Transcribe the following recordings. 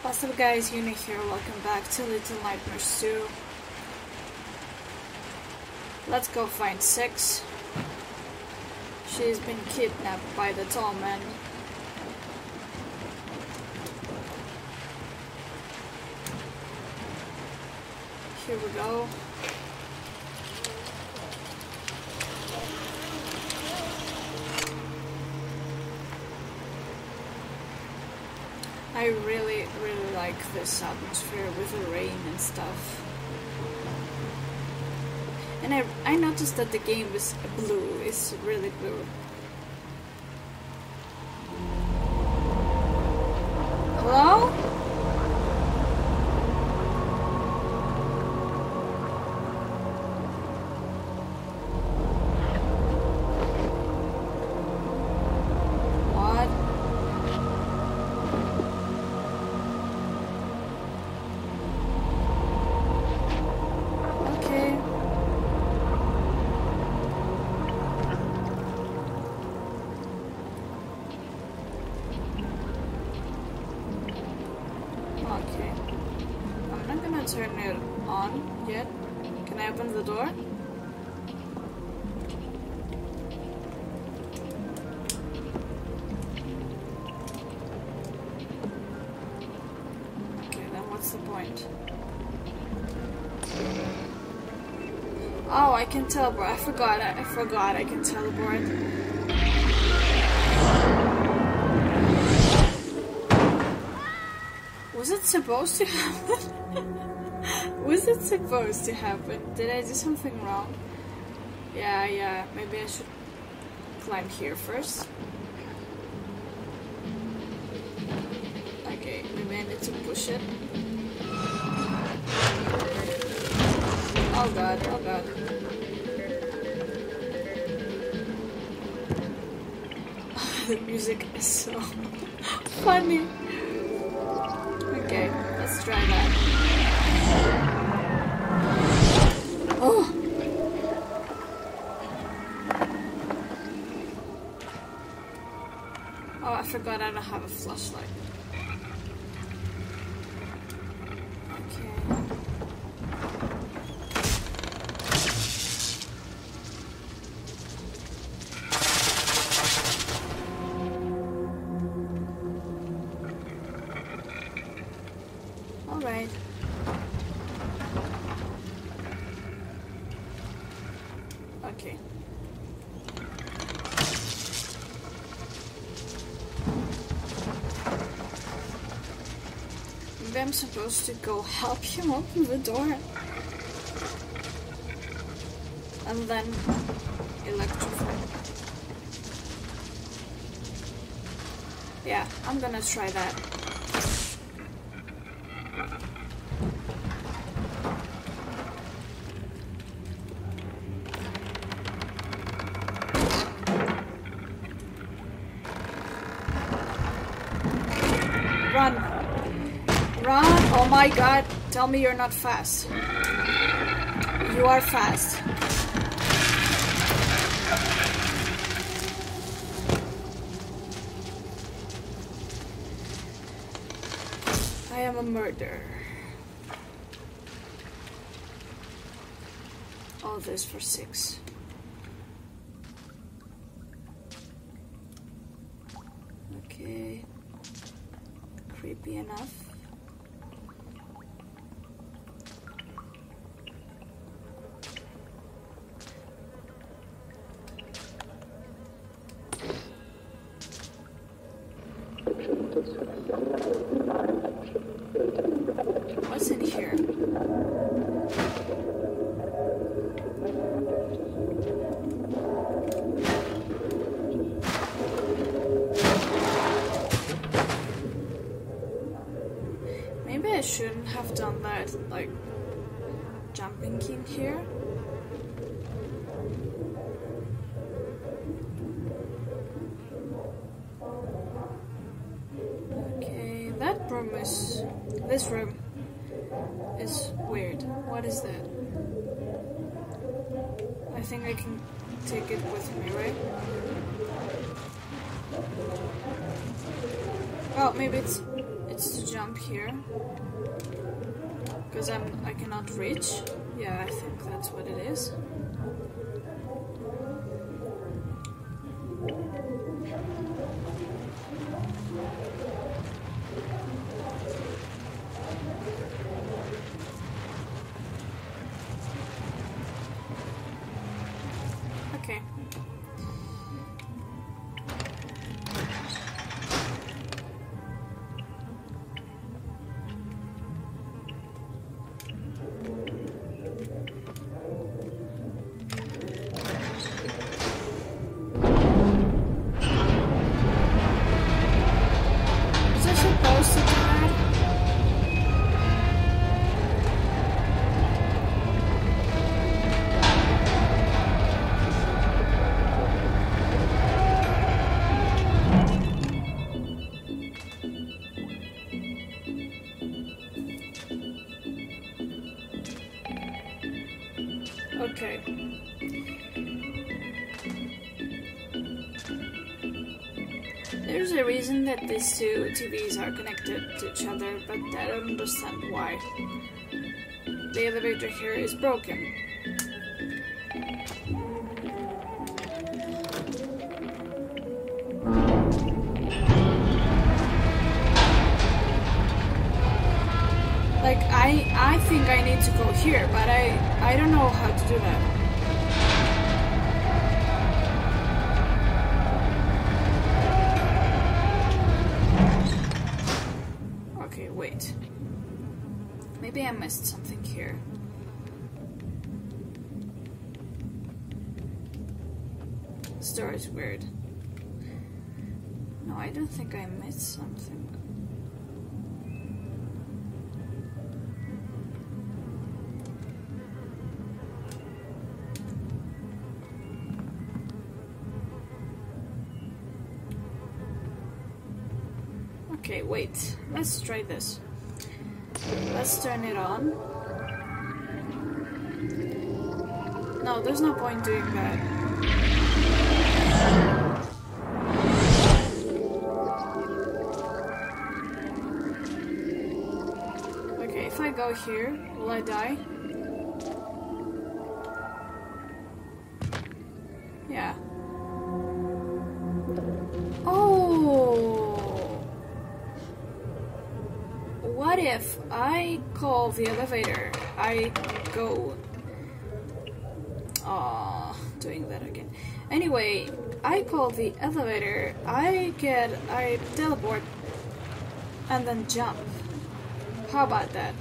What's up guys, Uni here, welcome back to Little Nightmares 2. Let's go find Six. She's been kidnapped by the tall man. Here we go. I really like this atmosphere with the rain and stuff. And I noticed that the game is blue, it's really blue. Hello? Turn it on yet. Can I open the door? Okay, then what's the point? Oh, I can teleport. I forgot I can teleport. Was it supposed to happen? Was it supposed to happen? Did I do something wrong? Yeah, maybe I should climb here first. Okay, maybe I need to push it. Oh god. The music is so funny. Okay, let's try that. Oh! Oh, I forgot I don't have a flashlight. Okay. Alright. Okay. Maybe I'm supposed to go help him open the door. And then electrify. Yeah, I'm gonna try that. Run! Oh my god, tell me you're not fast. You are fast. I am a murderer. All this for Six. Okay. Creepy enough. What's in here? Maybe I shouldn't have done that, like jumping in here. Okay, that room is... this room is weird. What is that? I think I can take it with me, right? Oh, maybe it's wants to jump here. Because I cannot reach. Yeah, I think that's what it is. Okay. Okay. There's a reason that these two TVs are connected to each other, but I don't understand why. The elevator here is broken. Like, I think I need to go here, but I don't know how to do that. Okay, wait. Maybe I missed something here. This door is weird. No, I don't think I missed something. Okay, wait. Let's try this. Let's turn it on. No, there's no point doing that. Okay, if I go here, will I die? Yeah. What if I call the elevator? I go... doing that again. Anyway, I call the elevator, I teleport, and then jump. How about that?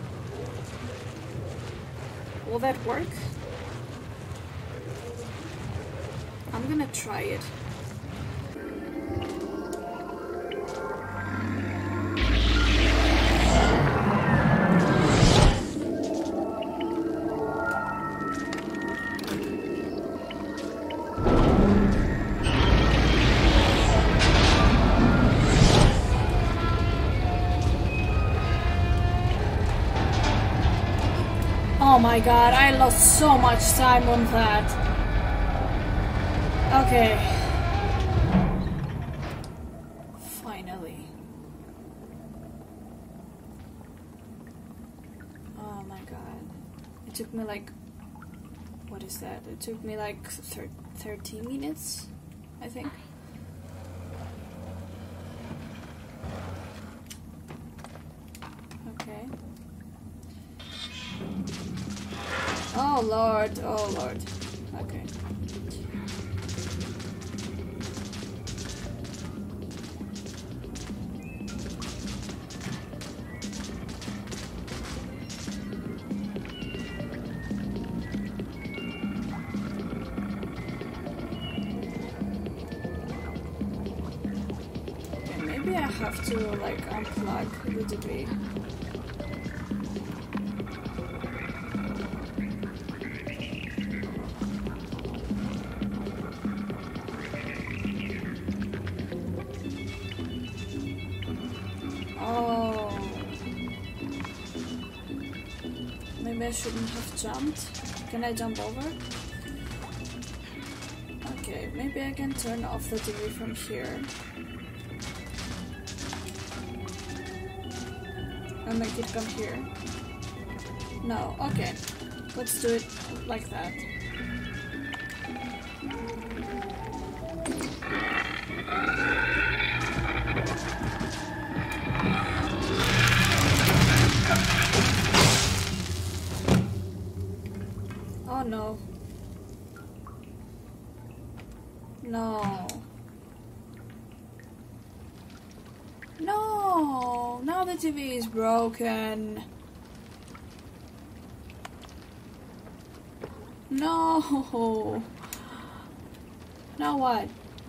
Will that work? I'm gonna try it. Oh my god, I lost so much time on that. Okay. Finally. Oh my god. It took me like... What is that? It took me like 30 minutes, I think. Okay. Oh lord, oh lord. Okay. Okay, maybe I have to like unplug the TV. Maybe I shouldn't have jumped. Can I jump over? Okay, maybe I can turn off the TV from here. and make it come here? No, okay. Let's do it like that. Oh no. No. No! Now the TV is broken. No! Now what?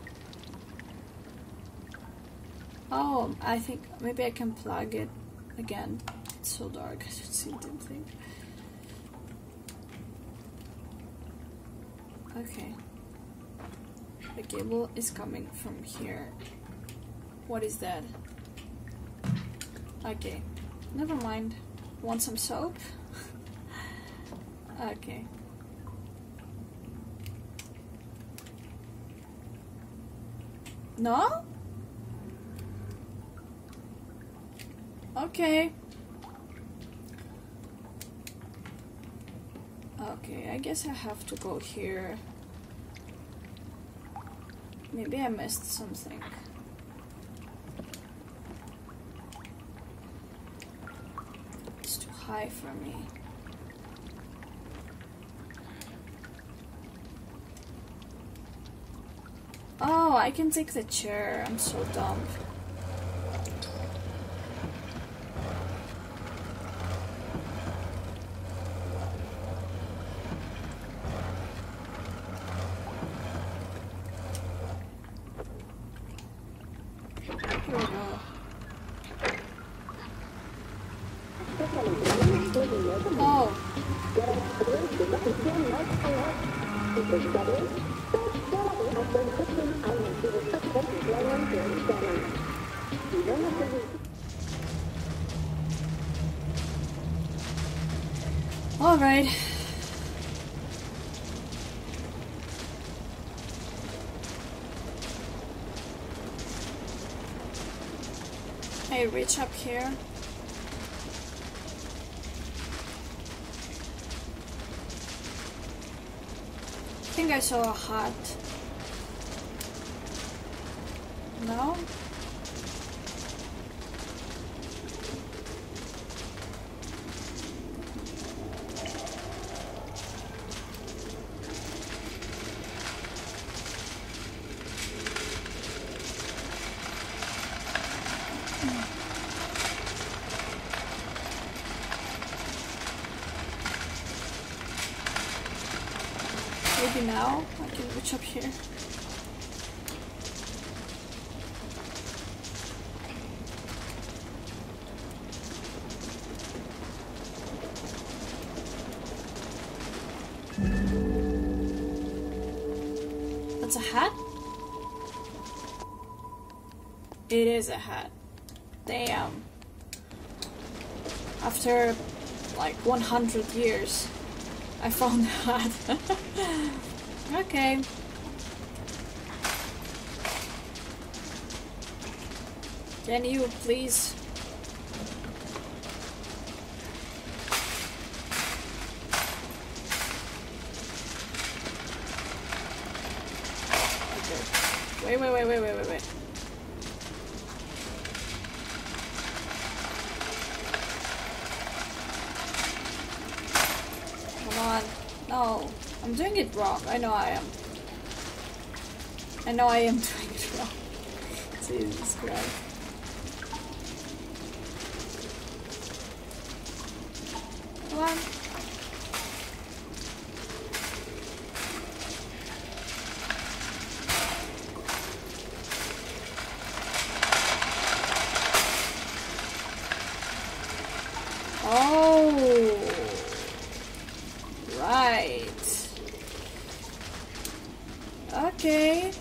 Oh, I think maybe I can plug it again. It's so dark, I should see the damn thing. Okay. The cable is coming from here. What is that? Okay. Never mind. Want some soap? Okay. No? Okay. Okay, I guess I have to go here. Maybe I missed something. It's too high for me. Oh, I can take the chair. I'm so dumb. Here we go. Oh. All right. I reach up here. I think I saw a hat. No? Maybe now I can reach up here. That's a hat? It is a hat. Damn. After like 100 years. I found that. Okay. Can you please? Okay. Wait. No, I'm doing it wrong. I know I am. I know I am doing it wrong. Jesus Christ. Come on. Oh. Right. Okay.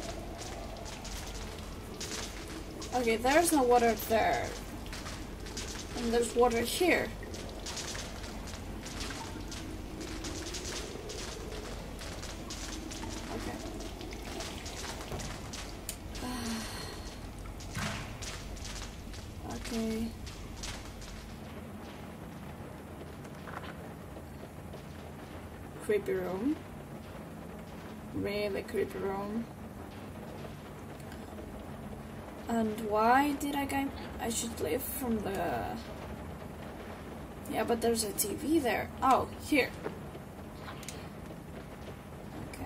Okay, there's no water there. And there's water here. Okay. Okay. creepy room. Really creepy room. And why did I should leave from the... Yeah, but there's a TV there. Oh, here. Okay.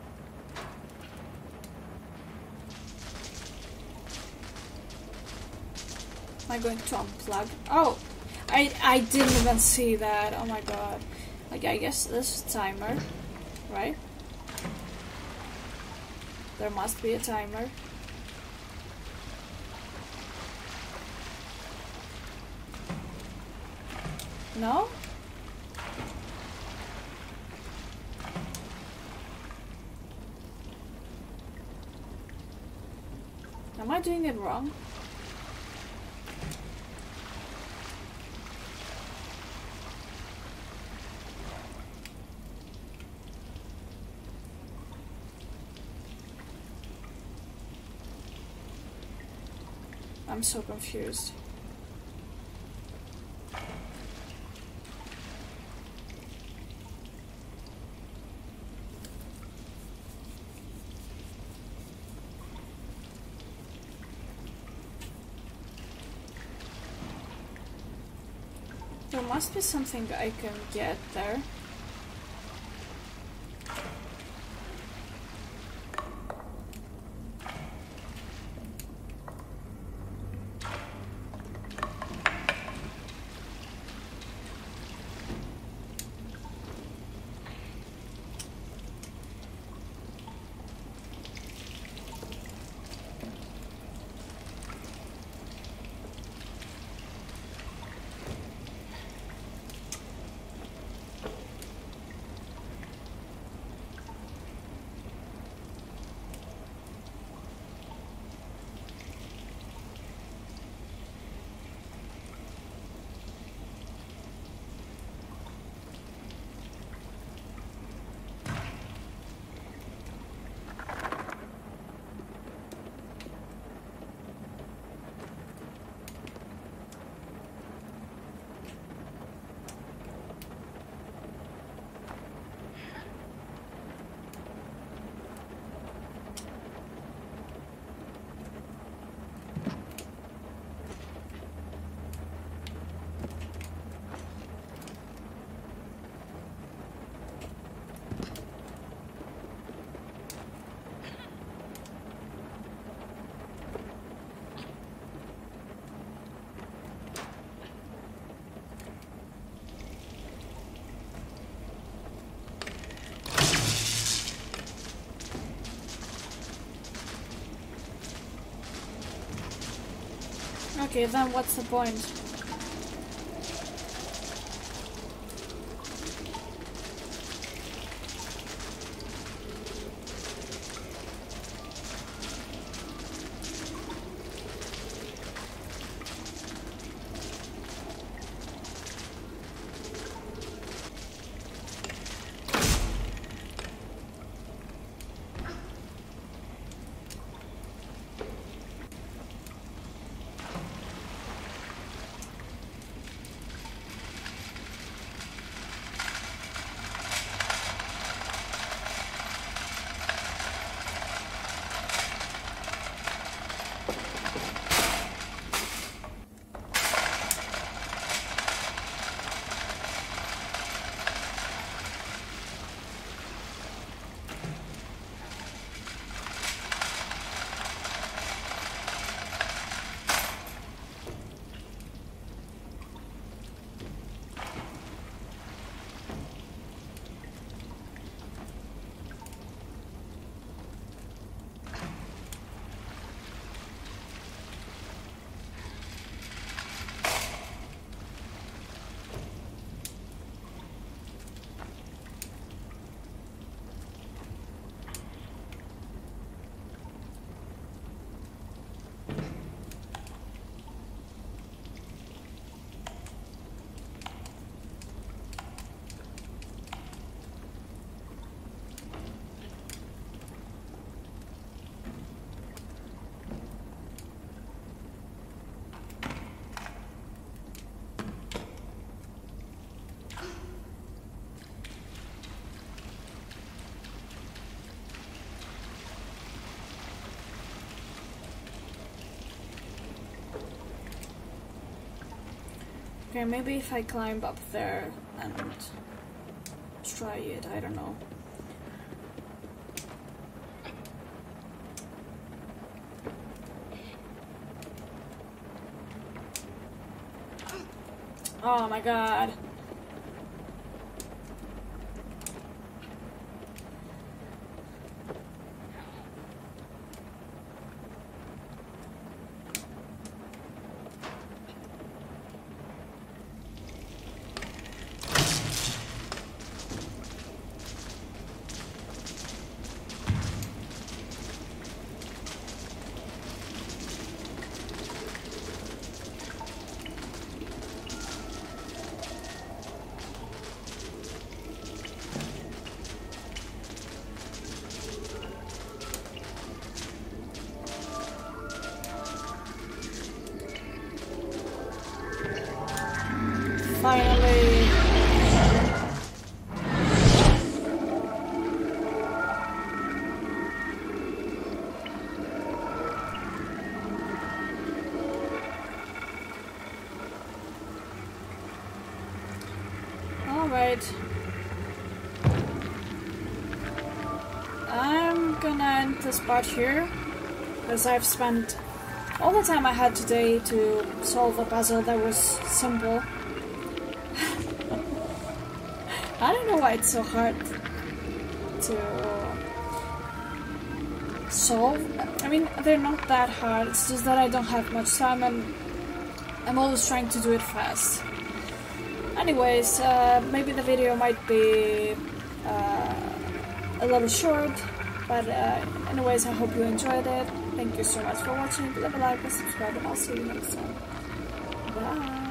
Am I going to unplug? Oh! I didn't even see that. Oh my god. Like, I guess this is a timer, right? There must be a timer. No? Am I doing it wrong? I'm so confused. There must be something I can get there. Okay, then what's the point? Okay, maybe if I climb up there and try it, I don't know. Oh my god. Finally. Alright. I'm gonna end this part here, because I've spent all the time I had today to solve a puzzle that was simple. I don't know why it's so hard to solve. I mean, they're not that hard, it's just that I don't have much time and I'm always trying to do it fast. Anyways, maybe the video might be a little short, but anyways, I hope you enjoyed it. Thank you so much for watching. Leave a like and subscribe, and I'll see you next time. Bye!